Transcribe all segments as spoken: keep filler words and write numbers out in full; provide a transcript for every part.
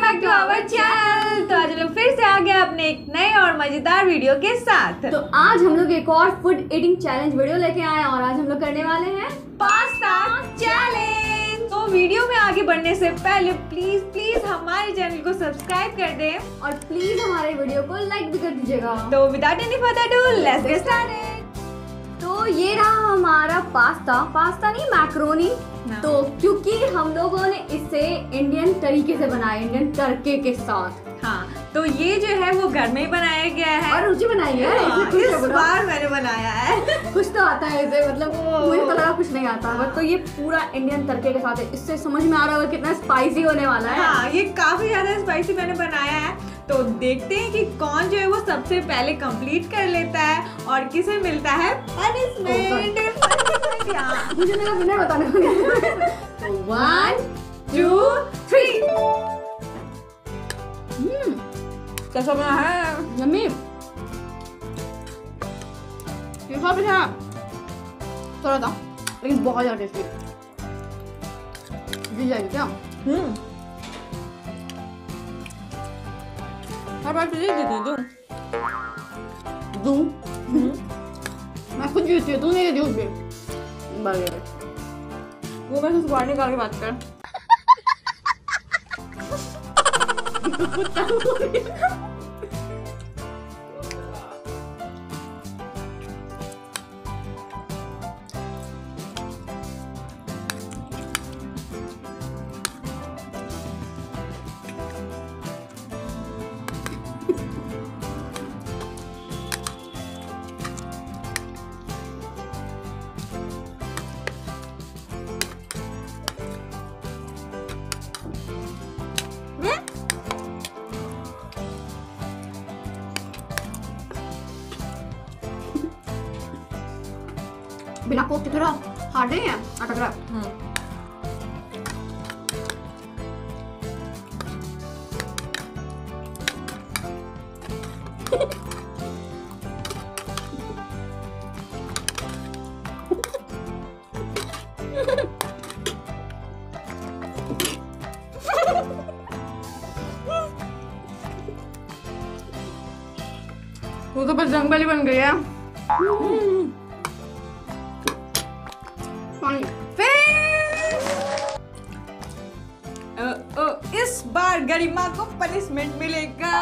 Welcome back to our channel. तो आज हम लोग फिर से आ गए अपने एक नए और मजेदार वीडियो के साथ। तो आज हम लोग एक और फूड ईटिंग चैलेंज वीडियो लेके आए हैं और आज हम लोग करने वाले हैं पास्ता चैलेंज। तो वीडियो में आगे बढ़ने से पहले प्लीज प्लीज हमारे चैनल को सब्सक्राइब कर दें और प्लीज हमारे वीडियो को लाइक भी कर दीजिएगा। तो without any further ado, let's get started. तो ये रहा हमारा पास्ता पास्ता नहीं मैक्रोनी। तो क्योंकि हम लोगों ने इसे इंडियन तरीके से बनाया, इंडियन तड़के के साथ। हाँ, तो ये जो है वो घर में ही बनाया गया है और रुचि बनाई है। हाँ, इस बार मैंने बनाया है। कुछ तो आता है इसे, मतलब मुझे तो लगा कुछ नहीं आता, बट तो ये पूरा इंडियन तड़के के साथ है। इससे समझ में आ रहा है कितना स्पाइसी होने वाला है। हाँ, ये काफी ज्यादा स्पाइसी मैंने बनाया है। तो देखते हैं कि कौन जो है वो सबसे पहले कंप्लीट कर लेता है और किसे मिलता है पनिशमेंट। मुझे लगा बिना बताने वाले। तो वन टू थ्री। हम्म कैसा बना है? यम्मी। तीखा भी था थोड़ा था, लेकिन बहुत ज्यादा टेस्टी। गिर जाएगी क्या? हम्म हर बार तुझे दे दूं दूं? मैं खुद जीती हूँ, तू नहीं देती उसमें। वो मैं सुबह निकाल के बात कर। बिना कोक के थोड़ा हार्ड नहीं है, अटक रहा है। वो तो बस जंगल ही बन गई है। ओ, ओ, इस बार गरिमा को पनिशमेंट मिलेगा।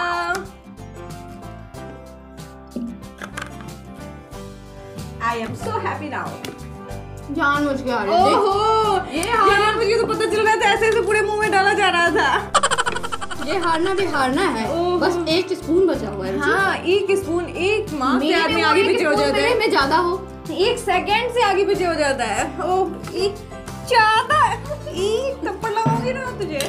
I am so happy now. जान मुझ के आ रही थी। ओहो, ये यार मुझे तो पता चल रहा था, ऐसे ऐसे पूरे मुंह में डाला जा रहा था। ये हारना भी हारना है। बस एक स्पून बचा हुआ है। हाँ, एक स्पून, एक माँ के आदमी आगे पीछे हो जाता है। में ज्यादा हो, एक सेकंड से आगे पीछे हो जाता है। ओह, एक ज्यादा एक थप्पड़ लगाऊंगी ना तुझे।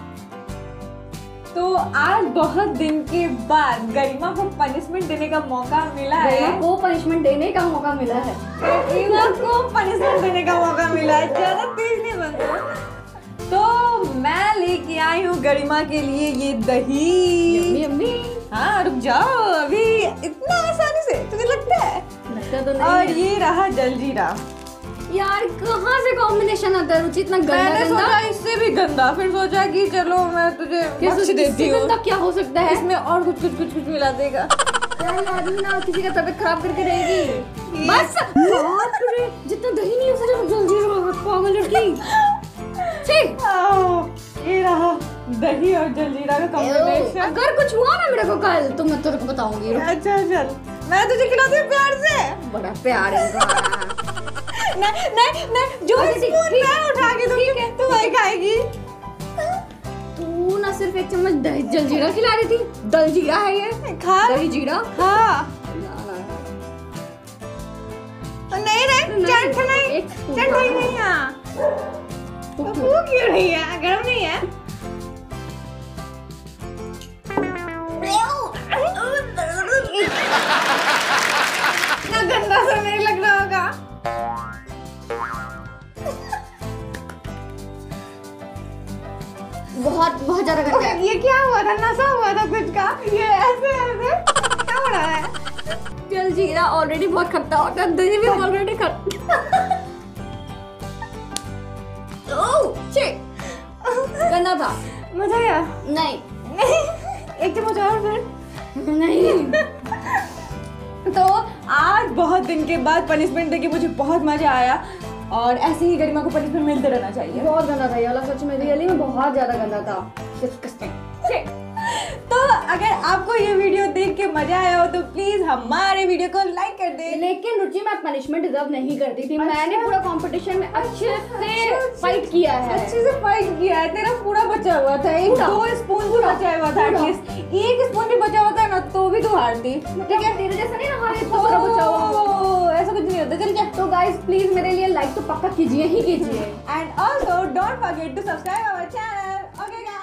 तो आज बहुत दिन के बाद गरिमा को पनिशमेंट देने का मौका मिला है। गरिमा को पनिशमेंट देने का मौका मिला है। गरिमा को पनिशमेंट देने का मौका मिला है। ज्यादा तेज नहीं बनता। तो मैं लेके आई हूँ गरिमा के लिए ये दही। Yummy yummy. हाँ, रुक जाओ, अभी इतना आसानी से तुझे लगता है? लगता तो नहीं। और ये रहा जलजीरा। यार कहाँ से कॉम्बिनेशन आता है रुचि, इतना गंदा मैंने गंदा। सोचा इससे भी गंदा, फिर सोचा कि चलो मैं तुझे बख्श देती हूँ। गंदा क्या हो सकता है? इसमें और कुछ कुछ कुछ कुछ मिला देगा। यार आदमी ना किसी का तबीयत खराब करके रहेगी। बस बाप रे, जितना दही नहीं उसे जो जलजीरा, पागल लड़की। ठीक, ये रहा दही और जलजीरा का कॉम्बिनेशन। अगर कुछ हुआ ना मेरे को कल तो मैं तेरे को बताऊंगी। अच्छा चल, मैं तुझे खिलाती हूँ प्यार से। बड़ा प्यार है। नहीं नहीं नहीं, जो स्पून मैं उठा के दूंगी तू वही खाएगी। तू ना सिर्फ एक चम्मच दही जलजीरा खिला रही थी, दलजीरा है ये। खा दही जीरा। हाँ। नहीं नहीं, चट नहीं, चट नहीं है। वो क्यों नहीं है? गर्म नहीं है? इतना गंदा सा नहीं लग रहा होगा। बहुत बहुत ज्यादा गंदा है। ये क्या हुआ था? नशा हुआ था कुछ का? ये ऐसे ऐसे क्या हो रहा है? जलजीरा ऑलरेडी बहुत खट्टा होता है, दही भी ऑलरेडी खट्टा। ओह शिट, गंदा था। मजा आया? नहीं एक चम्मच और फिर। नहीं। तो आज बहुत दिन के बाद पनिशमेंट देके मुझे बहुत मजा आया और ऐसे ही गरिमा को पनिशमेंट मिलते रहना चाहिए। बहुत गंदा था ये सच में, रियली में बहुत ज्यादा गंदा था। डिस्गस्टिंग। तो अगर आपको ये वीडियो देख के मजा आया हो तो प्लीज हमारे वीडियो को लाइक कर दे। लेकिन रुचि मैं पनिशमेंट डिजर्व नहीं करती थी। अच्छा? मैंने पूरा कंपटीशन में अच्छे से फाइट किया है। अच्छे से फाइट किया है। तेरा पूरा बचा हुआ था, एक दो स्पून भी बचा हुआ था, एटलीस्ट एक स्पून भी बचा हुआ था ना तो भी तू हारती। ठीक है, तेरे जैसा नहीं ना, हारे पूरा बचा हुआ। ऐसा कुछ नहीं होता। चल क्या। तो गाइस प्लीज मेरे लिए लाइक तो पक्का कीजिए ही कीजिए। And also don't forget to subscribe our channel. Okay guys.